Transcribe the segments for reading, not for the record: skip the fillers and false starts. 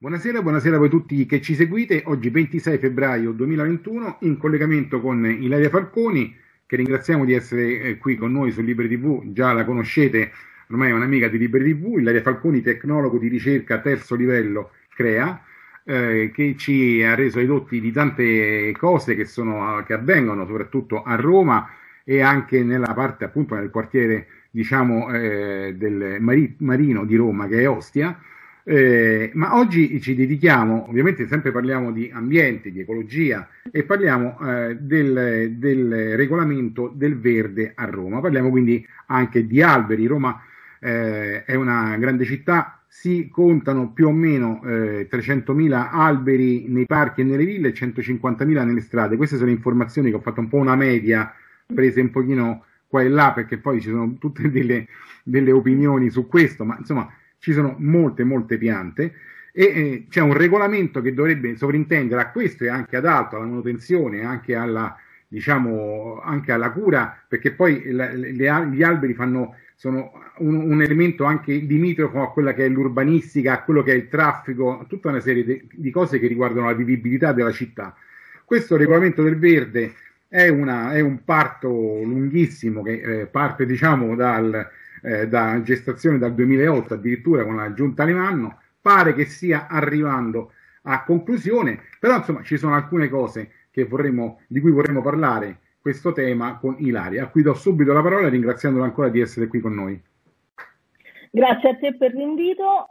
Buonasera, buonasera a voi tutti che ci seguite. Oggi 26 febbraio 2021 in collegamento con Ilaria Falconi, che ringraziamo di essere qui con noi su Liberi TV. Già la conoscete, ormai è un'amica di Liberi TV. Ilaria Falconi, tecnologo di ricerca terzo livello CREA, che ci ha reso edotti di tante cose che avvengono soprattutto a Roma e anche nella parte, appunto, nel quartiere, diciamo, del Marino di Roma, che è Ostia. Ma oggi ci dedichiamo, ovviamente sempre parliamo di ambiente, di ecologia e parliamo del regolamento del verde a Roma. Parliamo quindi anche di alberi. Roma è una grande città, si contano più o meno 300.000 alberi nei parchi e nelle ville e 150.000 nelle strade. Queste sono informazioni che ho fatto un po' una media, prese un pochino qua e là, perché poi ci sono tutte delle opinioni su questo, ma insomma ci sono molte piante e c'è un regolamento che dovrebbe sovrintendere a questo e anche ad altro, alla manutenzione, anche alla, diciamo, anche alla cura, perché poi gli alberi sono un elemento anche limitrofo a quella che è l'urbanistica, a quello che è il traffico, tutta una serie di cose che riguardano la vivibilità della città. Questo regolamento del verde è un parto lunghissimo che parte, diciamo, da gestazione dal 2008, addirittura con la giunta Alemanno. Pare che stia arrivando a conclusione, però insomma ci sono alcune cose di cui vorremmo parlare questo tema con Ilaria, a cui do subito la parola ringraziandola ancora di essere qui con noi. Grazie a te per l'invito.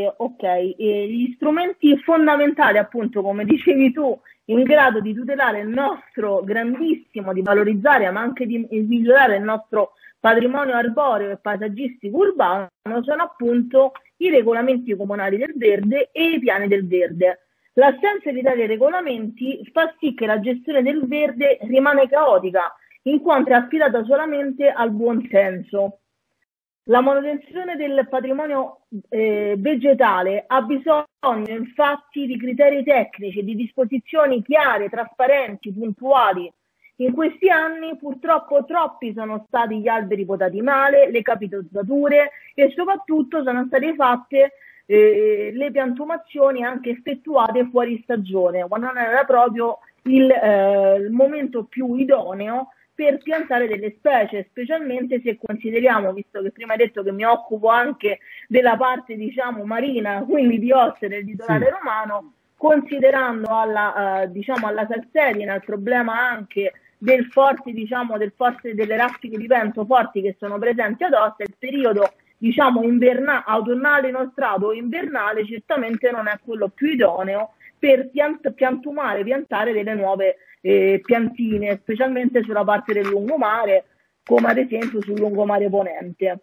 Gli strumenti fondamentali, appunto, come dicevi tu, in grado di tutelare il nostro grandissimo, di valorizzare, ma anche di migliorare il nostro patrimonio arboreo e paesaggistico urbano, sono appunto i regolamenti comunali del verde e i piani del verde. L'assenza di tali regolamenti fa sì che la gestione del verde rimane caotica, in quanto è affidata solamente al buon senso. La manutenzione del patrimonio vegetale ha bisogno infatti di criteri tecnici, di disposizioni chiare, trasparenti, puntuali. In questi anni purtroppo troppi sono stati gli alberi potati male, le capitature e soprattutto sono state fatte le piantumazioni anche effettuate fuori stagione, quando non era proprio il momento più idoneo per piantare delle specie, specialmente se consideriamo, visto che prima hai detto che mi occupo anche della parte, diciamo, marina, quindi di Ostia del litorale romano, considerando alla salsedine, al problema anche delle raffiche di vento forti che sono presenti ad Ostia, il periodo, diciamo, autunnale inoltrato o invernale certamente non è quello più idoneo per piantare delle nuove piantine, specialmente sulla parte del lungomare, come ad esempio sul lungomare ponente.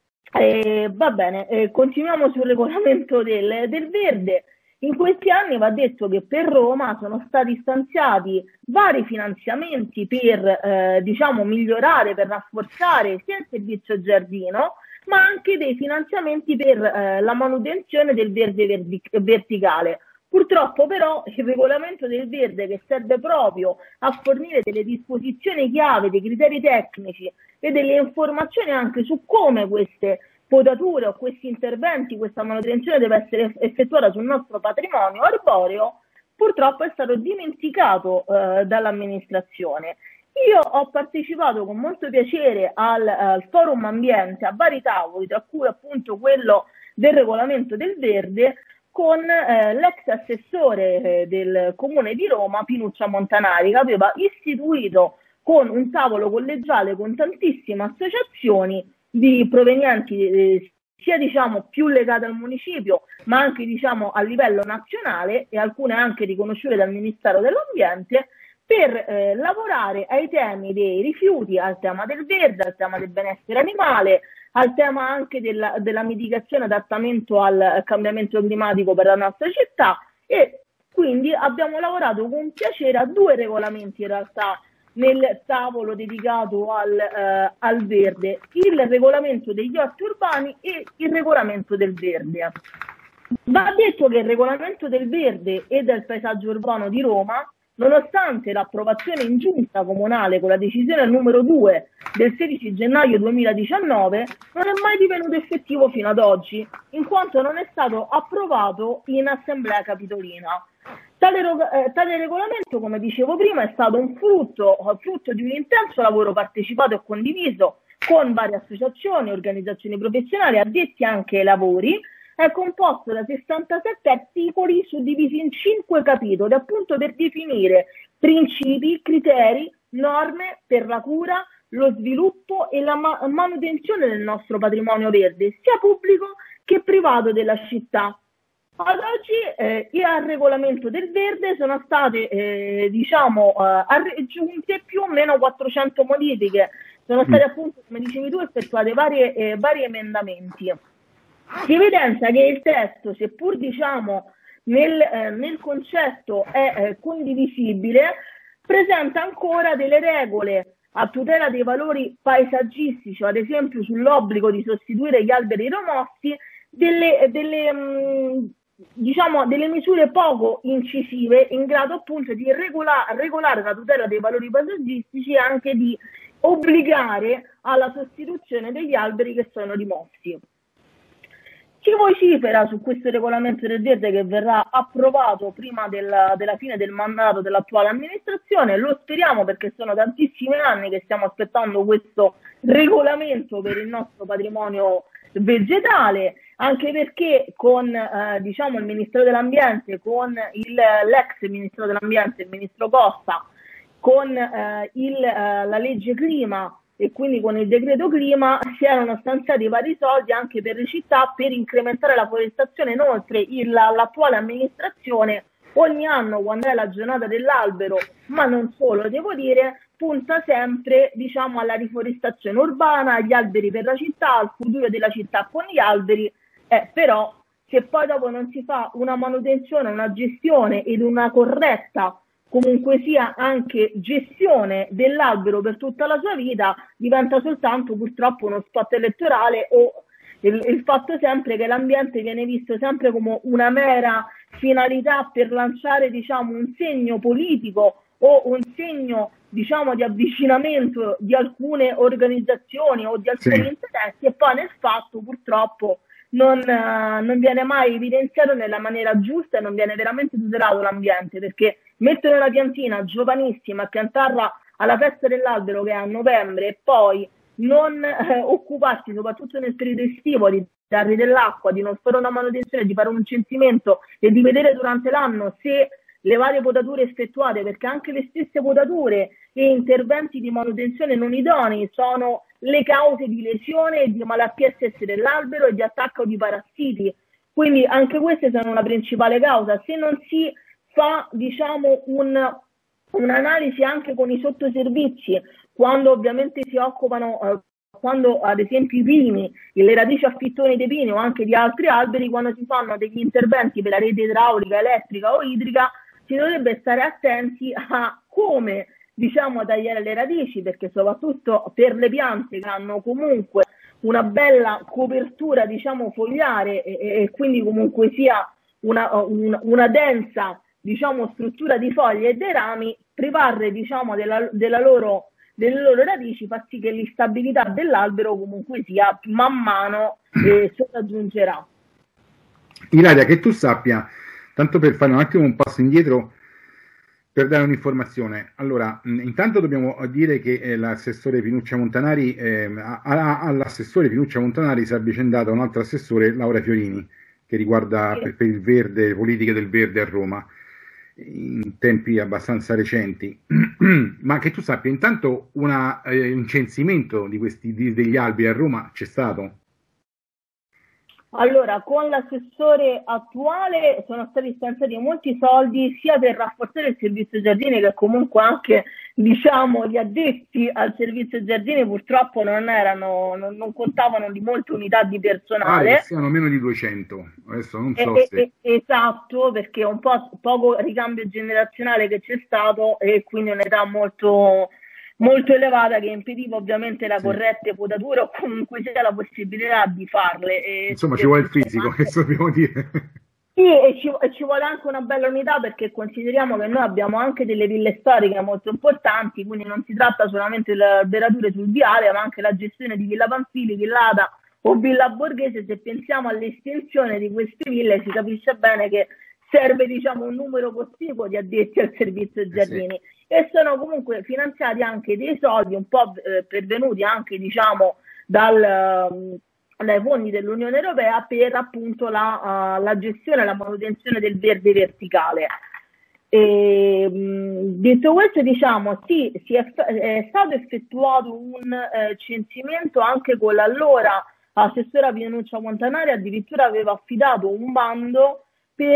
Va bene, continuiamo sul regolamento del verde. In questi anni va detto che per Roma sono stati stanziati vari finanziamenti per migliorare, per rafforzare sia il servizio giardino, ma anche dei finanziamenti per la manutenzione del verde verticale. Purtroppo però il regolamento del verde, che serve proprio a fornire delle disposizioni chiave, dei criteri tecnici e delle informazioni anche su come queste potature o questi interventi, questa manutenzione deve essere effettuata sul nostro patrimonio arboreo, purtroppo è stato dimenticato dall'amministrazione. Io ho partecipato con molto piacere al forum ambiente, a vari tavoli, tra cui appunto quello del regolamento del verde, con l'ex assessore del Comune di Roma, Pinuccia Montanari, che aveva istituito con un tavolo collegiale con tantissime associazioni provenienti sia, diciamo, più legate al municipio, ma anche, diciamo, a livello nazionale, e alcune anche riconosciute dal Ministero dell'Ambiente, per lavorare ai temi dei rifiuti, al tema del verde, al tema del benessere animale, al tema anche della mitigazione e adattamento al cambiamento climatico per la nostra città, e quindi abbiamo lavorato con piacere a due regolamenti in realtà nel tavolo dedicato al verde: il regolamento degli orti urbani e il regolamento del verde. Va detto che il regolamento del verde e del paesaggio urbano di Roma nonostante l'approvazione in giunta comunale con la decisione numero 2 del 16 gennaio 2019, non è mai divenuto effettivo fino ad oggi, in quanto non è stato approvato in Assemblea Capitolina. Tale regolamento, come dicevo prima, è stato un frutto di un intenso lavoro partecipato e condiviso con varie associazioni, organizzazioni professionali, addetti anche ai lavori. È composto da 67 articoli suddivisi in 5 capitoli, appunto per definire principi, criteri, norme per la cura, lo sviluppo e la manutenzione del nostro patrimonio verde, sia pubblico che privato della città. Ad oggi al regolamento del verde sono state aggiunte più o meno 400 modifiche, sono state appunto, come dicevi tu, effettuate vari emendamenti. Si evidenzia che il testo, seppur nel concetto è condivisibile, presenta ancora delle regole a tutela dei valori paesaggistici, ad esempio sull'obbligo di sostituire gli alberi rimossi, delle misure poco incisive in grado appunto di regolare la tutela dei valori paesaggistici e anche di obbligare alla sostituzione degli alberi che sono rimossi. Si vocifera su questo regolamento del verde che verrà approvato prima della fine del mandato dell'attuale amministrazione. Lo speriamo, perché sono tantissimi anni che stiamo aspettando questo regolamento per il nostro patrimonio vegetale, anche perché con il Ministero dell'Ambiente, con l'ex Ministro dell'Ambiente, il Ministro Costa, con la legge clima e quindi con il decreto clima si erano stanziati vari soldi anche per le città per incrementare la forestazione. Inoltre l'attuale amministrazione ogni anno, quando è la giornata dell'albero, ma non solo, devo dire, punta sempre alla riforestazione urbana, agli alberi per la città, al futuro della città con gli alberi, però se poi dopo non si fa una manutenzione, una gestione ed una corretta comunque sia anche gestione dell'albero per tutta la sua vita, diventa soltanto purtroppo uno spot elettorale, o il fatto sempre che l'ambiente viene visto sempre come una mera finalità per lanciare un segno politico o un segno di avvicinamento di alcune organizzazioni o di alcuni interessi, e poi nel fatto purtroppo non viene mai evidenziato nella maniera giusta e non viene veramente tutelato l'ambiente, perché mettere una piantina giovanissima a piantarla alla festa dell'albero che è a novembre e poi non occuparsi, soprattutto nel periodo estivo, di dargli dell'acqua, di non fare una manutenzione, di fare un censimento e di vedere durante l'anno se le varie potature effettuate, perché anche le stesse potature e interventi di manutenzione non idonei sono le cause di lesione e di malattie stesse dell'albero e di attacco di parassiti. Quindi anche queste sono una principale causa. Se non si fa un'analisi anche con i sottoservizi, quando ovviamente si occupano, quando ad esempio i pini, le radici a fittoni dei pini o anche di altri alberi, quando si fanno degli interventi per la rete idraulica, elettrica o idrica, si dovrebbe stare attenti a come tagliare le radici, perché soprattutto per le piante che hanno comunque una bella copertura fogliare e quindi comunque sia una densa struttura di foglie e dei rami, privarle delle loro radici fa sì che l'instabilità dell'albero comunque sia man mano sopraggiungerà. Ilaria, che tu sappia, tanto per fare un attimo un passo indietro per dare un'informazione. Allora, intanto dobbiamo dire che l'assessore Pinuccia Montanari, all'assessore Pinuccia Montanari si è avvicendata un altro assessore, Laura Fiorini, che riguarda per il verde, le politiche del verde a Roma, in tempi abbastanza recenti. Ma che tu sappia, intanto un censimento degli alberi a Roma c'è stato? Allora, con l'assessore attuale sono stati stanziati molti soldi sia per rafforzare il servizio giardini, che comunque anche gli addetti al servizio giardini purtroppo non contavano di molte unità di personale. Siano meno di 200, adesso non so se... Esatto, perché un po' poco ricambio generazionale che c'è stato e quindi un'età molto elevata che impediva ovviamente la corretta potatura o comunque sia la possibilità di farle. Insomma, ci vuole il fisico, che dobbiamo dire. Sì, e ci vuole anche una bella unità, perché consideriamo che noi abbiamo anche delle ville storiche molto importanti, quindi non si tratta solamente delle alberature sul viale, ma anche la gestione di Villa Pamphili, Villa Ada o Villa Borghese. Se pensiamo all'estensione di queste ville, si capisce bene che serve, diciamo, un numero cospicuo di addetti al servizio giardini, e sono comunque finanziati anche dei soldi un po' pervenuti anche, diciamo, dai fondi dell'Unione Europea per appunto la gestione e la manutenzione del verde verticale. Detto questo, diciamo, sì, è stato effettuato un censimento anche con l'allora assessora Pianuccia Montanari, addirittura aveva affidato un bando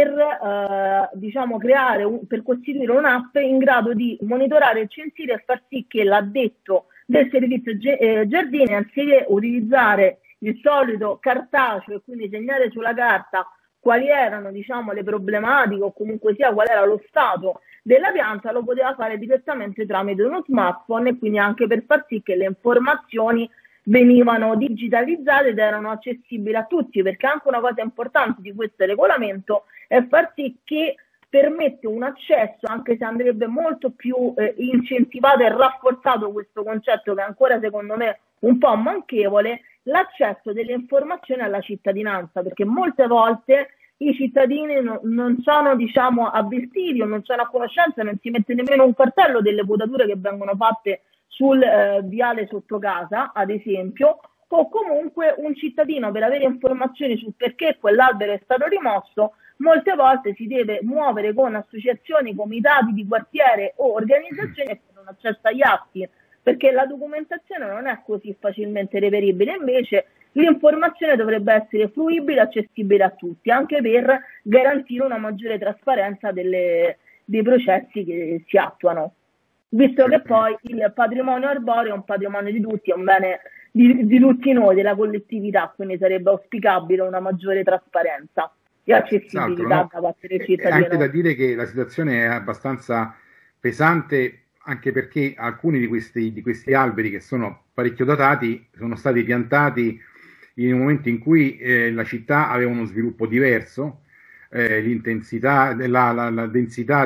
per diciamo, per costituire un'app in grado di monitorare il censire e far sì che l'addetto del servizio giardini, anziché utilizzare il solito cartaceo e quindi segnare sulla carta quali erano, diciamo, le problematiche o comunque sia qual era lo stato della pianta, lo poteva fare direttamente tramite uno smartphone, e quindi anche per far sì che le informazioni venivano digitalizzate ed erano accessibili a tutti, perché anche una cosa importante di questo regolamento è far sì che permette un accesso, anche se andrebbe molto più incentivato e rafforzato questo concetto, che ancora secondo me un po' manchevole, l'accesso delle informazioni alla cittadinanza, perché molte volte i cittadini non sono, diciamo, avvertiti o non sono a conoscenza, non si mette nemmeno un cartello delle potature che vengono fatte sul viale sotto casa, ad esempio, o comunque un cittadino, per avere informazioni sul perché quell'albero è stato rimosso, molte volte si deve muovere con associazioni, comitati di quartiere o organizzazioni che hanno accesso agli atti, perché la documentazione non è così facilmente reperibile. Invece l'informazione dovrebbe essere fruibile e accessibile a tutti, anche per garantire una maggiore trasparenza dei processi che si attuano, visto che poi il patrimonio arboreo è un patrimonio di tutti, è un bene di tutti noi, della collettività, quindi sarebbe auspicabile una maggiore trasparenza e accessibilità da parte dei cittadini. È anche da dire che la situazione è abbastanza pesante, anche perché alcuni di questi alberi, che sono parecchio datati, sono stati piantati in un momento in cui la città aveva uno sviluppo diverso, l'intensità, la densità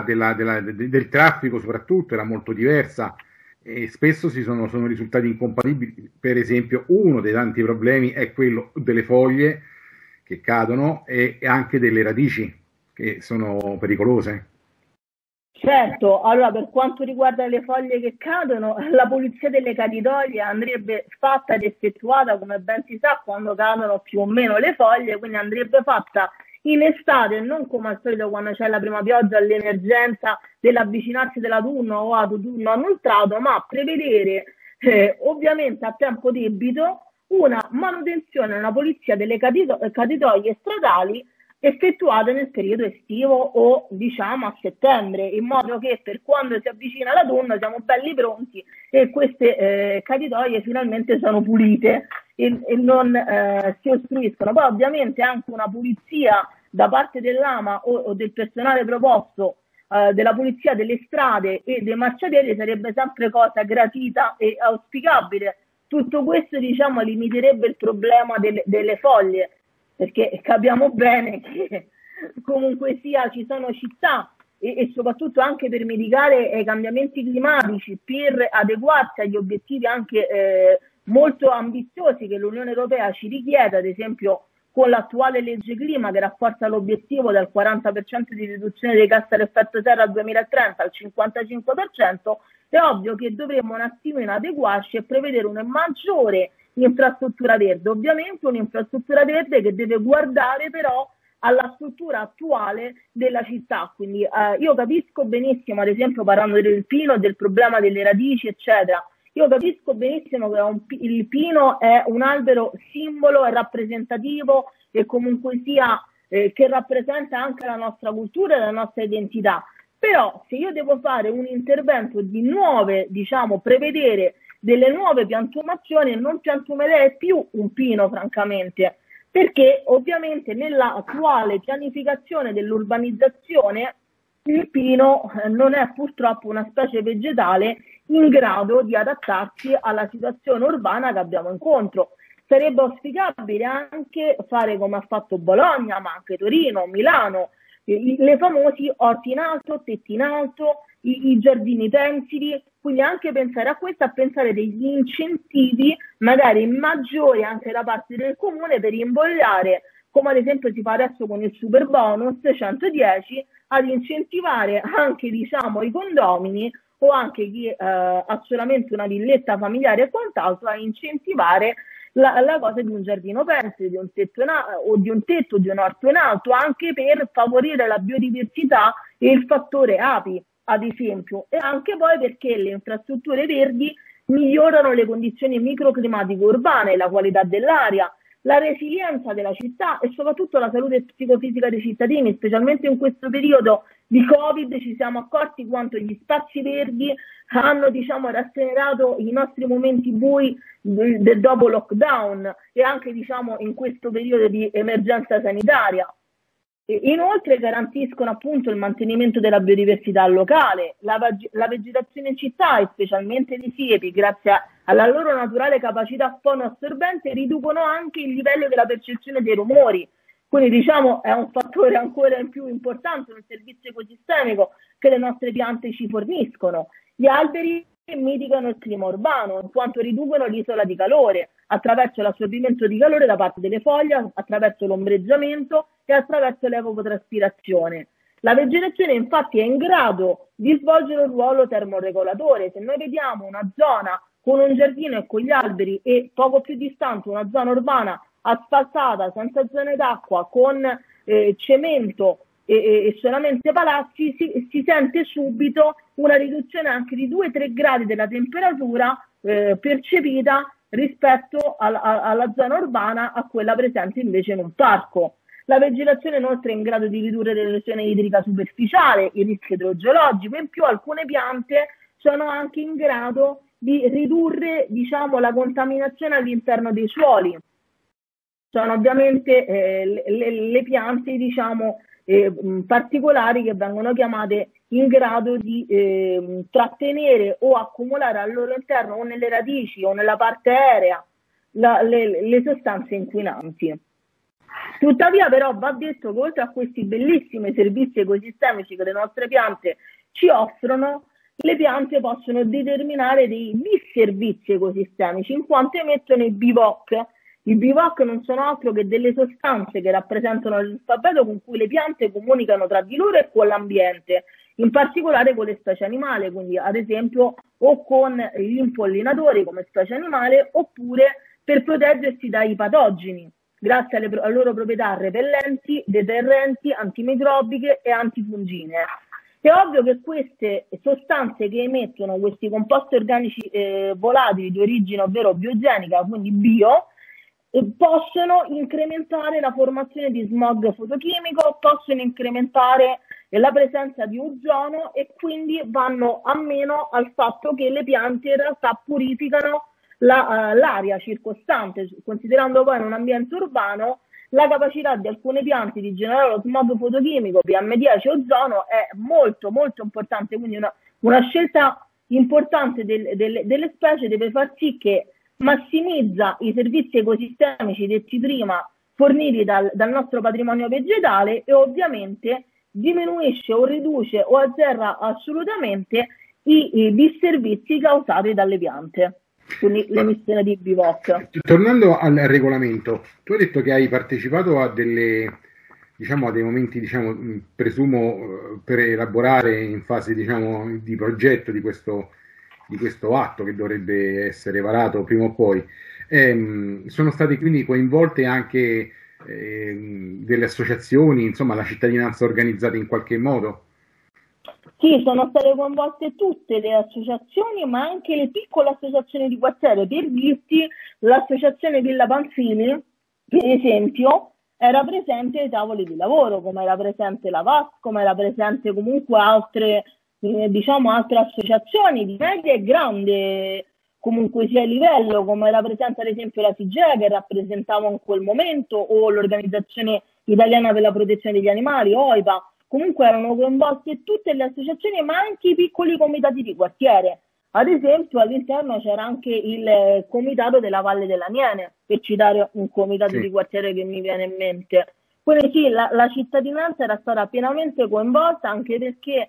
del traffico soprattutto era molto diversa, e spesso sono risultati incompatibili. Per esempio, uno dei tanti problemi è quello delle foglie che cadono e anche delle radici che sono pericolose. Certo, allora per quanto riguarda le foglie che cadono, la pulizia delle caditoie andrebbe fatta ed effettuata, come ben si sa, quando cadono più o meno le foglie, quindi andrebbe fatta in estate, non come al solito quando c'è la prima pioggia, l'emergenza dell'avvicinarsi dell'autunno o autunno annullato, ma prevedere ovviamente a tempo debito una manutenzione, una pulizia delle caditoie stradali effettuate nel periodo estivo o diciamo a settembre, in modo che per quando si avvicina l'autunno siamo belli pronti e queste caditoie finalmente sono pulite e non si ostruiscono. Poi ovviamente anche una pulizia da parte dell'AMA o del personale proposto della pulizia delle strade e dei marciapiedi sarebbe sempre cosa gradita e auspicabile. Tutto questo, diciamo, limiterebbe il problema delle foglie, perché capiamo bene che comunque sia ci sono città e soprattutto anche per mitigare i cambiamenti climatici, per adeguarsi agli obiettivi anche molto ambiziosi che l'Unione Europea ci richiede, ad esempio con l'attuale legge clima che rafforza l'obiettivo dal 40% di riduzione dei gas ad effetto serra al 2030 al 55%, è ovvio che dovremmo un attimino adeguarci e prevedere una maggiore infrastruttura verde, ovviamente un'infrastruttura verde che deve guardare però alla struttura attuale della città. Quindi io capisco benissimo, ad esempio parlando del pino, del problema delle radici eccetera, io capisco benissimo che il pino è un albero simbolo e rappresentativo e comunque sia che rappresenta anche la nostra cultura e la nostra identità, però se io devo fare un intervento di nuove, diciamo, prevedere delle nuove piantumazioni, non piantumerei più un pino francamente, perché ovviamente nella attuale pianificazione dell'urbanizzazione il pino non è purtroppo una specie vegetale in grado di adattarsi alla situazione urbana che abbiamo incontro. Sarebbe auspicabile anche fare come ha fatto Bologna, ma anche Torino, Milano, le famosi orti in alto, tetti in alto, i giardini pensili, quindi anche pensare a questo, a pensare degli incentivi magari maggiori anche da parte del comune per invogliare, come ad esempio si fa adesso con il super bonus 110, ad incentivare anche diciamo i condomini o anche chi ha solamente una villetta familiare e quant'altro a incentivare la cosa di un giardino pensile, di un tetto o di un tetto, di un orto in alto, anche per favorire la biodiversità e il fattore api, ad esempio, e anche poi perché le infrastrutture verdi migliorano le condizioni microclimatiche urbane, la qualità dell'aria, la resilienza della città e soprattutto la salute psicofisica dei cittadini, specialmente in questo periodo di Covid ci siamo accorti quanto gli spazi verdi hanno diciamo rasserenato i nostri momenti bui del dopo lockdown e anche diciamo in questo periodo di emergenza sanitaria. Inoltre garantiscono appunto il mantenimento della biodiversità locale, la vegetazione in città e specialmente le siepi, grazie alla loro naturale capacità fonoassorbente, riducono anche il livello della percezione dei rumori. Quindi diciamo è un fattore ancora in più importante, un servizio ecosistemico che le nostre piante ci forniscono. Gli alberi mitigano il clima urbano, in quanto riducono l'isola di calore attraverso l'assorbimento di calore da parte delle foglie, attraverso l'ombreggiamento e attraverso l'evopotraspirazione. La vegetazione infatti è in grado di svolgere un ruolo termoregolatore. Se noi vediamo una zona con un giardino e con gli alberi e poco più distante una zona urbana asfaltata, senza zone d'acqua, con cemento e solamente palazzi, si sente subito una riduzione anche di 2-3 gradi della temperatura percepita rispetto alla zona urbana a quella presente invece in un parco. La vegetazione inoltre è in grado di ridurre l'erosione idrica superficiale, il rischio idrogeologico, in più alcune piante sono anche in grado di ridurre diciamo, la contaminazione all'interno dei suoli. Sono ovviamente le piante diciamo, particolari che vengono chiamate in grado di trattenere o accumulare al loro interno o nelle radici o nella parte aerea le sostanze inquinanti. Tuttavia però va detto che oltre a questi bellissimi servizi ecosistemici che le nostre piante ci offrono, le piante possono determinare dei disservizi ecosistemici in quanto emettono i BIVOC. I BIVOC non sono altro che delle sostanze che rappresentano l'alfabeto con cui le piante comunicano tra di loro e con l'ambiente, in particolare con le specie animali, quindi ad esempio o con gli impollinatori come specie animale oppure per proteggersi dai patogeni, grazie alle loro proprietà repellenti, deterrenti, antimicrobiche e antifungine. È ovvio che queste sostanze che emettono questi composti organici volatili di origine ovvero biogenica, quindi bio, possono incrementare la formazione di smog fotochimico, possono incrementare la presenza di ozono e quindi vanno a meno al fatto che le piante in realtà purificano l'aria circostante, considerando poi in un ambiente urbano la capacità di alcune piante di generare lo smog fotochimico, PM10 ozono, è molto molto importante, quindi una scelta importante delle specie deve far sì che massimizza i servizi ecosistemici detti prima forniti dal nostro patrimonio vegetale e ovviamente diminuisce o riduce o azzera assolutamente i disservizi causati dalle piante, quindi l'emissione di BIVOC. Tornando al regolamento, tu hai detto che hai partecipato a dei momenti, presumo, per elaborare in fase, di progetto di questo atto che dovrebbe essere varato prima o poi. Sono state quindi coinvolte anche delle associazioni, insomma la cittadinanza organizzata in qualche modo? Sì, sono state coinvolte tutte le associazioni, ma anche le piccole associazioni di quartiere. Per dirti, l'associazione Villa Panfili, per esempio, era presente ai tavoli di lavoro, come era presente la VAS, come era presente comunque altre associazioni di media e grande comunque sia livello, come era presente ad esempio la SIGEA che rappresentava in quel momento, o l'Organizzazione Italiana per la Protezione degli Animali, OIPA. Comunque erano coinvolte tutte le associazioni, ma anche i piccoli comitati di quartiere. Ad esempio all'interno c'era anche il comitato della Valle dell'Aniene, per citare un comitato di quartiere che mi viene in mente. Quindi sì, la cittadinanza era stata pienamente coinvolta, anche perché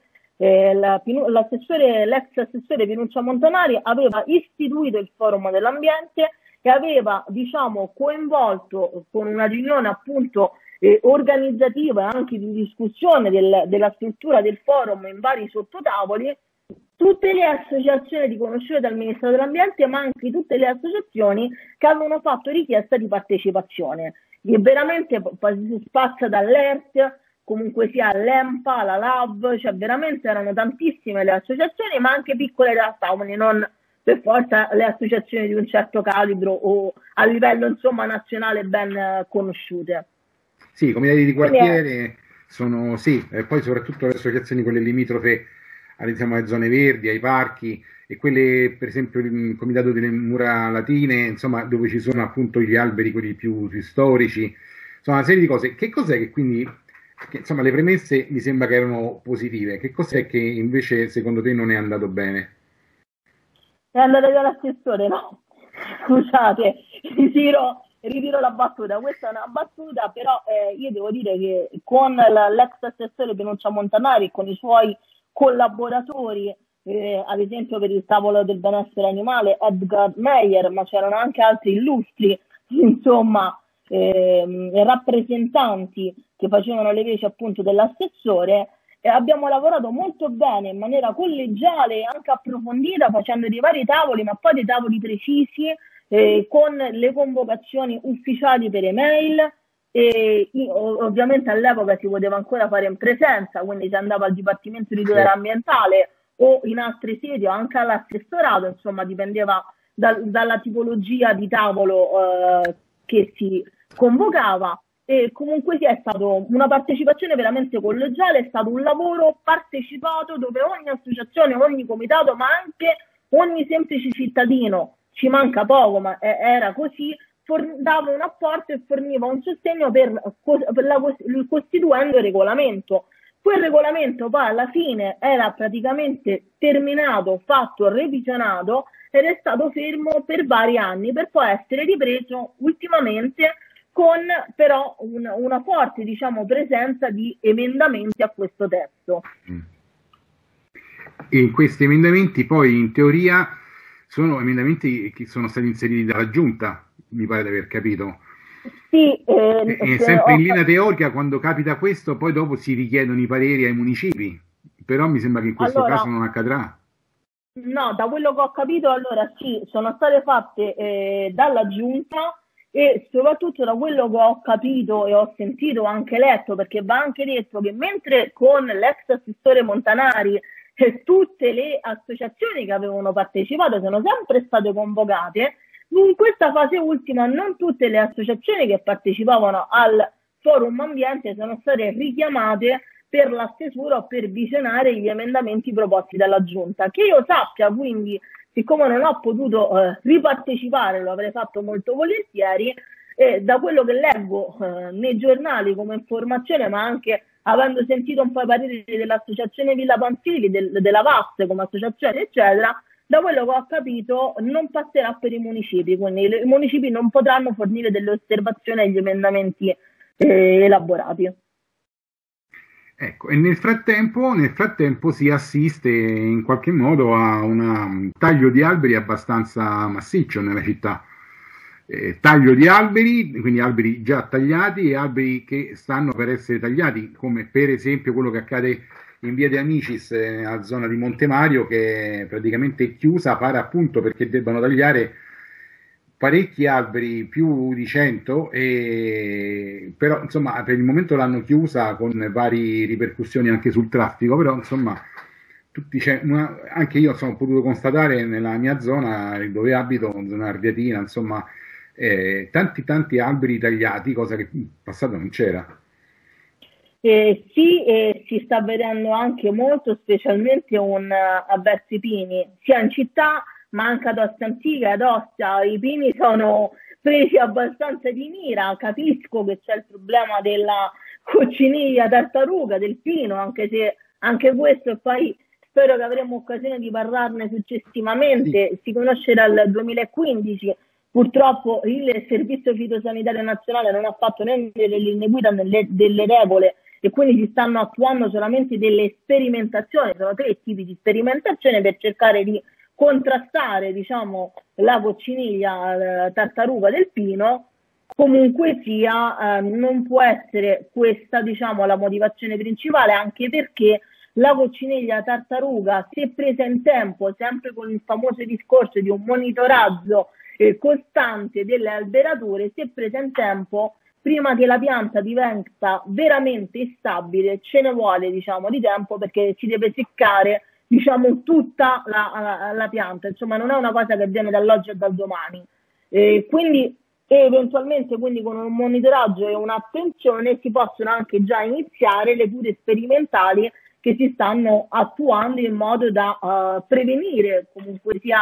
l'ex assessore Pinuccia Montanari aveva istituito il forum dell'ambiente e aveva, diciamo, coinvolto con una riunione appunto organizzativa e anche di discussione della struttura del forum in vari sottotavoli, tutte le associazioni riconosciute dal Ministero dell'Ambiente, ma anche tutte le associazioni che avevano fatto richiesta di partecipazione. E veramente si spazia dall'ERT, comunque sia l'EMPA, la LAV, cioè veramente erano tantissime le associazioni, ma anche piccole realtà, quindi non per forza le associazioni di un certo calibro o a livello insomma nazionale ben conosciute. Sì, i comitati di quartiere sono, sì, e poi soprattutto le associazioni quelle limitrofe diciamo, alle zone verdi, ai parchi, e quelle per esempio il comitato delle mura latine, insomma dove ci sono appunto gli alberi, quelli più storici, insomma una serie di cose. Che cos'è che quindi, insomma le premesse mi sembra che erano positive, che cos'è che invece secondo te non è andato bene? È andato via l'assessore, no? Scusate, ritiro la battuta, questa è una battuta, però io devo dire che con l'ex assessore Pinuccia Montanari, con i suoi collaboratori, ad esempio per il tavolo del benessere animale Edgar Meyer, ma c'erano anche altri illustri, insomma, rappresentanti che facevano le veci appunto dell'assessore, abbiamo lavorato molto bene in maniera collegiale e anche approfondita, facendo dei vari tavoli, ma poi dei tavoli precisi, con le convocazioni ufficiali per email. Ovviamente all'epoca si poteva ancora fare in presenza, quindi si andava al Dipartimento di tutela ambientale o in altre sedi o anche all'assessorato, insomma dipendeva dalla tipologia di tavolo che si convocava. E comunque è stata una partecipazione veramente collegiale, è stato un lavoro partecipato dove ogni associazione, ogni comitato, ma anche ogni semplice cittadino, ci manca poco, ma era così, dava un apporto e forniva un sostegno per il costituendo regolamento. Quel regolamento poi alla fine era praticamente terminato, fatto, revisionato ed è stato fermo per vari anni per poi essere ripreso ultimamente con però una forte, diciamo, presenza di emendamenti a questo testo. E questi emendamenti poi in teoria sono emendamenti che sono stati inseriti dalla Giunta, mi pare di aver capito. Sì, e sempre in linea teorica, quando capita questo, poi dopo si richiedono i pareri ai municipi, però mi sembra che in questo caso non accadrà. No, da quello che ho capito, allora sì, sono state fatte dalla Giunta, e soprattutto da quello che ho capito e ho sentito anche letto, perché va anche detto che mentre con l'ex assessore Montanari e tutte le associazioni che avevano partecipato sono sempre state convocate, in questa fase ultima non tutte le associazioni che partecipavano al forum ambiente sono state richiamate per la stesura o per visionare gli emendamenti proposti dalla Giunta. Che io sappia, quindi, siccome non ho potuto ripartecipare, lo avrei fatto molto volentieri, da quello che leggo nei giornali come informazione, ma anche avendo sentito un po' i pareri dell'associazione Villa Panfili, della VAS come associazione, eccetera, da quello che ho capito non passerà per i municipi, quindi i municipi non potranno fornire delle osservazioni agli emendamenti elaborati. Ecco, e nel frattempo si assiste in qualche modo a un taglio di alberi abbastanza massiccio nella città. Taglio di alberi, quindi alberi già tagliati e alberi che stanno per essere tagliati, come per esempio quello che accade in via De Amicis, nella zona di Montemario, che è praticamente chiusa, pare appunto perché debbano tagliare parecchi alberi, più di 100, però insomma per il momento l'hanno chiusa con varie ripercussioni anche sul traffico, però insomma anche io ho potuto constatare nella mia zona dove abito, zona Ardiatina, insomma tanti alberi tagliati, cosa che in passato non c'era. Sì, si sta vedendo anche molto, specialmente a Versi Pini, sia in città ma anche ad Ostia Antica, ad Ostia. I pini sono presi abbastanza di mira. Capisco che c'è il problema della cocciniglia tartaruga, del pino, anche se anche questo poi spero che avremo occasione di parlarne successivamente. Si conosce dal 2015, purtroppo il Servizio Fitosanitario Nazionale non ha fatto né delle linee guida né delle regole, e quindi si stanno attuando solamente delle sperimentazioni. Sono 3 tipi di sperimentazione per cercare di contrastare, diciamo, la cocciniglia tartaruga del pino. Comunque sia, non può essere questa, diciamo, la motivazione principale, anche perché la cocciniglia tartaruga, se presa in tempo, sempre con il famoso discorso di un monitoraggio costante delle alberature, se presa in tempo, prima che la pianta diventa veramente instabile, ce ne vuole, diciamo, di tempo, perché si deve seccare, diciamo, tutta la pianta. Insomma, non è una cosa che avviene dall'oggi e dal domani. Quindi eventualmente, quindi, con un monitoraggio e un'attenzione si possono anche già iniziare le cure sperimentali che si stanno attuando in modo da prevenire comunque sia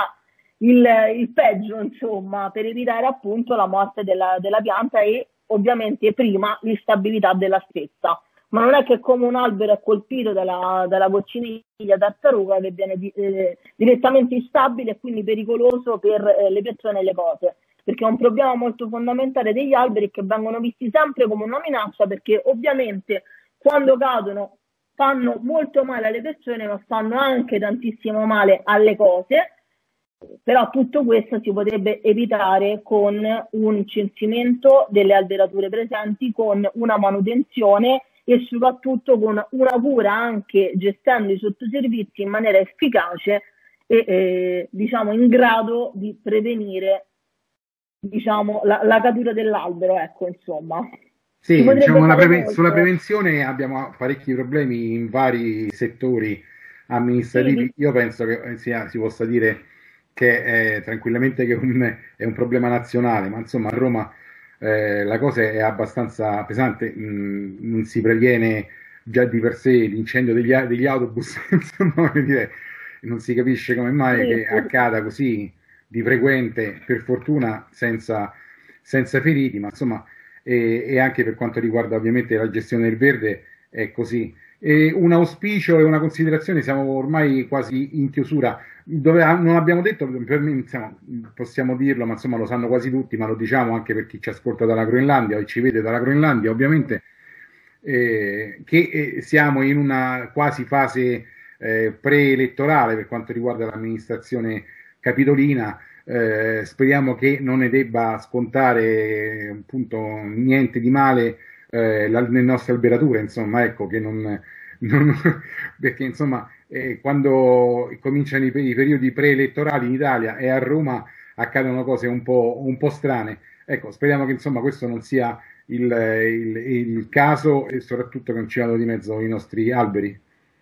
il peggio, insomma, per evitare appunto la morte della pianta e ovviamente prima l'instabilità della stessa. Ma non è che come un albero è colpito dalla cocciniglia tartaruga che viene direttamente instabile e quindi pericoloso per le persone e le cose, perché è un problema molto fondamentale degli alberi che vengono visti sempre come una minaccia, perché ovviamente quando cadono fanno molto male alle persone, ma fanno anche tantissimo male alle cose. Però tutto questo si potrebbe evitare con un censimento delle alberature presenti, con una manutenzione e soprattutto con una cura, anche gestendo i sottoservizi in maniera efficace e diciamo in grado di prevenire, diciamo, la caduta dell'albero, ecco, insomma. Sì, diciamo sulla prevenzione abbiamo parecchi problemi in vari settori amministrativi. Sì. Io penso che si possa dire che tranquillamente che è un problema nazionale, ma insomma a Roma la cosa è abbastanza pesante. Non si previene già di per sé l'incendio degli autobus, insomma, voglio dire, non si capisce come mai che accada così di frequente, per fortuna senza feriti, ma insomma, e anche per quanto riguarda ovviamente la gestione del verde è così. E un auspicio e una considerazione, siamo ormai quasi in chiusura, dove non abbiamo detto, per me, insomma, possiamo dirlo, ma insomma lo sanno quasi tutti, ma lo diciamo anche per chi ci ascolta dalla Groenlandia o ci vede dalla Groenlandia, ovviamente, che siamo in una quasi fase preelettorale per quanto riguarda l'amministrazione capitolina. Speriamo che non ne debba scontare appunto niente di male nelle nostre alberature, insomma, ecco, che non perché insomma quando cominciano i periodi preelettorali in Italia e a Roma accadono cose un po' strane. Ecco, speriamo che insomma questo non sia il caso e soprattutto che non ci vadano di mezzo i nostri alberi.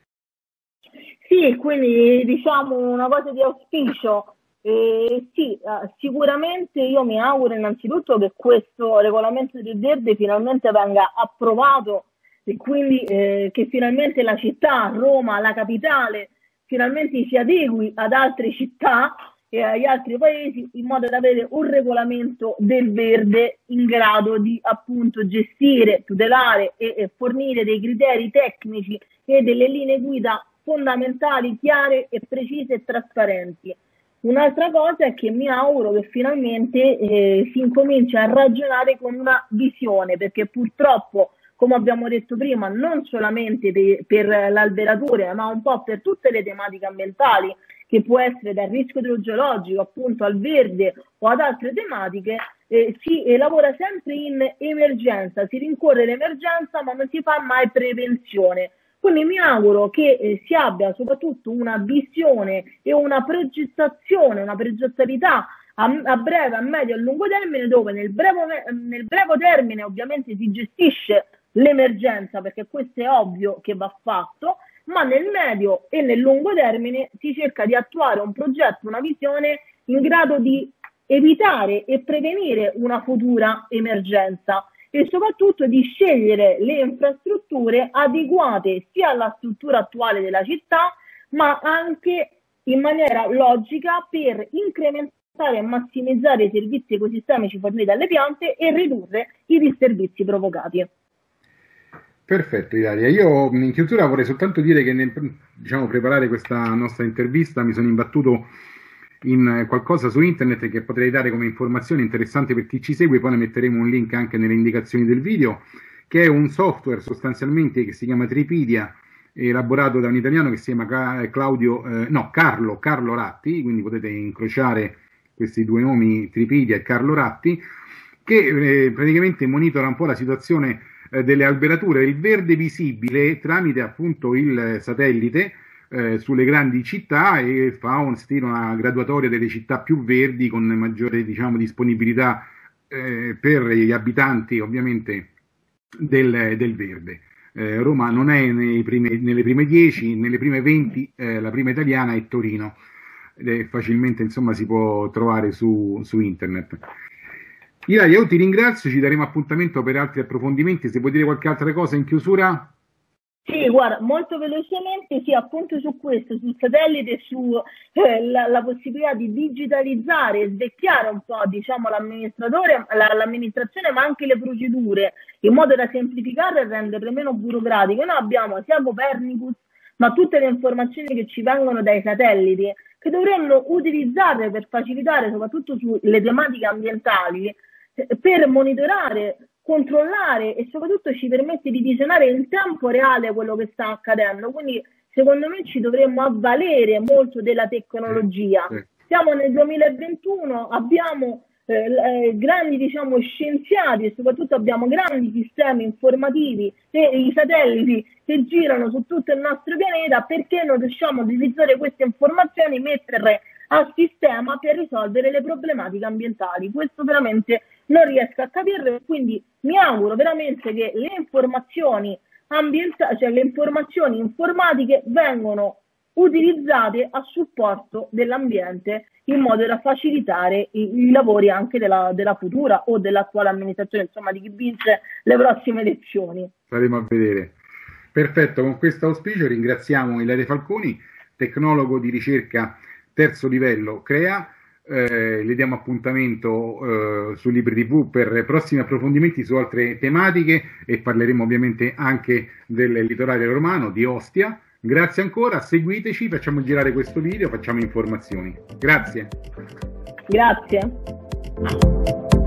Sì, quindi diciamo una cosa di auspicio. Sì, sicuramente io mi auguro innanzitutto che questo regolamento del verde finalmente venga approvato e quindi che finalmente la città, Roma, la capitale, finalmente si adegui ad altre città e agli altri paesi in modo da avere un regolamento del verde in grado di appunto gestire, tutelare e fornire dei criteri tecnici e delle linee guida fondamentali, chiare e precise e trasparenti. Un'altra cosa è che mi auguro che finalmente si incominci a ragionare con una visione, perché purtroppo, come abbiamo detto prima, non solamente per l'alberatura, ma un po' per tutte le tematiche ambientali, che può essere dal rischio idrogeologico appunto al verde o ad altre tematiche, si lavora sempre in emergenza, si rincorre l'emergenza ma non si fa mai prevenzione. Quindi mi auguro che si abbia soprattutto una visione e una progettazione, una progettualità a breve, a medio e a lungo termine, dove nel breve termine ovviamente si gestisce l'emergenza, perché questo è ovvio che va fatto, ma nel medio e nel lungo termine si cerca di attuare un progetto, una visione in grado di evitare e prevenire una futura emergenza e soprattutto di scegliere le infrastrutture adeguate sia alla struttura attuale della città, ma anche in maniera logica per incrementare e massimizzare i servizi ecosistemici forniti dalle piante e ridurre i disservizi provocati. Perfetto, Ilaria. Io in chiusura vorrei soltanto dire che nel, diciamo, preparare questa nostra intervista mi sono imbattuto in qualcosa su internet che potrei dare come informazione interessante per chi ci segue, poi ne metteremo un link anche nelle indicazioni del video, che è un software sostanzialmente che si chiama Tripedia, elaborato da un italiano che si chiama Carlo Ratti, quindi potete incrociare questi due nomi, Tripedia e Carlo Ratti, che praticamente monitora un po' la situazione delle alberature, il verde visibile tramite appunto il satellite sulle grandi città, e fa una graduatoria delle città più verdi con maggiore, diciamo, disponibilità per gli abitanti ovviamente del verde. Roma non è nelle prime 10, nelle prime 20 la prima italiana è Torino, facilmente insomma si può trovare su internet. Ilaria, io ti ringrazio, ci daremo appuntamento per altri approfondimenti. Se vuoi dire qualche altra cosa in chiusura? Sì, guarda, molto velocemente, sì, appunto su questo, sul satellite, su la possibilità di digitalizzare e svecchiare un po', diciamo, l'amministrazione, ma anche le procedure, in modo da semplificarle e renderle meno burocratiche. Noi abbiamo sia Copernicus, ma tutte le informazioni che ci vengono dai satelliti, che dovremmo utilizzarle per facilitare, soprattutto sulle tematiche ambientali, per monitorare, controllare, e soprattutto ci permette di visionare in tempo reale quello che sta accadendo. Quindi secondo me ci dovremmo avvalere molto della tecnologia. Siamo nel 2021, abbiamo grandi, diciamo, scienziati, e soprattutto abbiamo grandi sistemi informativi e i satelliti che girano su tutto il nostro pianeta. Perché non riusciamo ad utilizzare queste informazioni e metterle a sistema per risolvere le problematiche ambientali? Questo veramente non riesco a capirlo, e quindi mi auguro veramente che le informazioni ambientali, cioè le informazioni informatiche, vengano utilizzate a supporto dell'ambiente, in modo da facilitare i lavori anche della futura o dell'attuale amministrazione, insomma di chi vince le prossime elezioni. Staremo a vedere. Perfetto, con questo auspicio ringraziamo Ilaria Falconi, tecnologo di ricerca terzo livello CREA. Le diamo appuntamento su Libri TV per prossimi approfondimenti su altre tematiche, e parleremo ovviamente anche del litorale romano, di Ostia. Grazie ancora, seguiteci, facciamo girare questo video, facciamo informazioni. Grazie. Grazie.